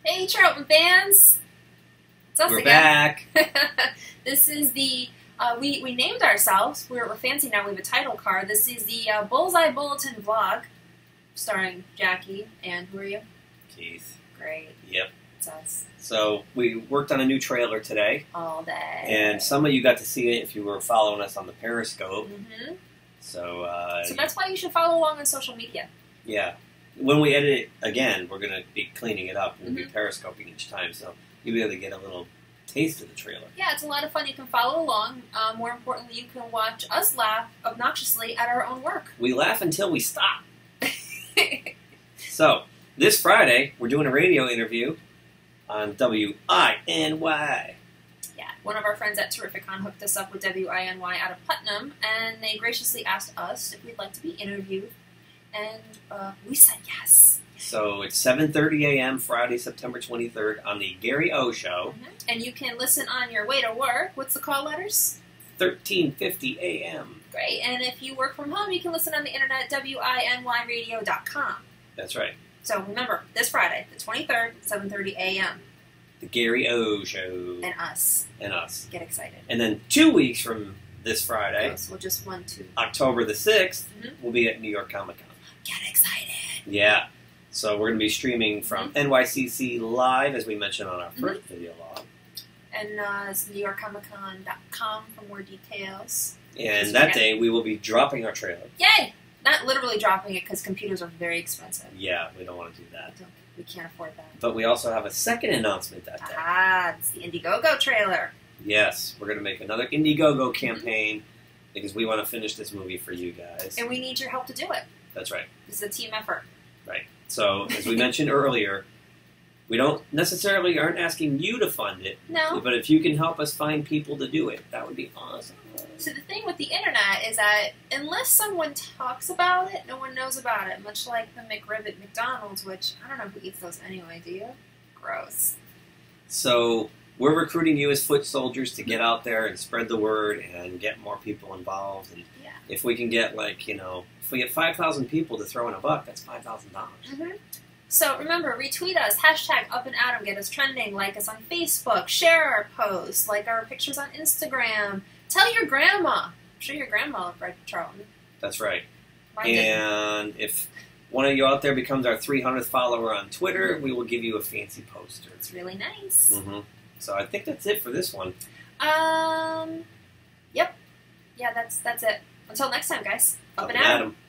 Hey, Charlton fans! It's us We're again. back. This is the, we named ourselves, we're fancy now, we have a title card. This is the Bullseye Bulletin vlog, starring Jackie, and who are you? Keith. Great. Yep. It's us. So we worked on a new trailer today. All day. And some of you got to see it if you were following us on the Periscope. Mm-hmm. So That's why you should follow along on social media. Yeah. When we edit it again, we're going to be cleaning it up. We'll be Periscoping each time, so you'll be able to get a little taste of the trailer. Yeah, it's a lot of fun. You can follow along. More importantly, you can watch us laugh obnoxiously at our own work. We laugh until we stop. So, this Friday, we're doing a radio interview on WINY. Yeah, one of our friends at Terrificon hooked us up with WINY out of Putnam, and they graciously asked us if we'd like to be interviewed, and we said yes. So it's 7:30 a.m. Friday, September 23rd on the Gary O Show. And you can listen on your way to work. What's the call letters? 13:50 a.m. Great, and if you work from home, you can listen on the internet at WINYradio.com. That's right. So remember, this Friday, the 23rd, 7:30 a.m. The Gary O Show. And us. And us. Get excited. And then 2 weeks from this Friday, Yes, we'll just 1, 2. October the 6th, we'll be at New York Comic Con. Get excited. Yeah. So we're going to be streaming from NYCC Live, as we mentioned on our first video log. And it's NewYorkComicCon.com for more details. And that day, we will be dropping our trailer. Yay! Not literally dropping it, because computers are very expensive. Yeah, we don't want to do that. We can't afford that. But we also have a second announcement that day. Ah, it's the Indiegogo trailer. Yes, we're going to make another Indiegogo campaign because we want to finish this movie for you guys. And we need your help to do it. That's right. This is a team effort. Right. So, as we mentioned earlier, we aren't asking you to fund it. No. But if you can help us find people to do it, that would be awesome. So the thing with the internet is that unless someone talks about it, no one knows about it. Much like the McRib at McDonald's, which I don't know who eats those anyway, do you? Gross. So we're recruiting you as foot soldiers to get out there and spread the word and get more people involved. And if we can get if we get 5,000 people to throw in a buck, that's $5,000. So remember, retweet us, #UpandAdam, get us trending, like us on Facebook, share our posts, like our pictures on Instagram. Tell your grandma. I'm sure your grandma will read Charlton. That's right. Mine and if one of you out there becomes our 300th follower on Twitter, we will give you a fancy poster. It's really nice. So I think that's it for this one. Yep. Yeah, that's it. Until next time, guys. Up and Adam.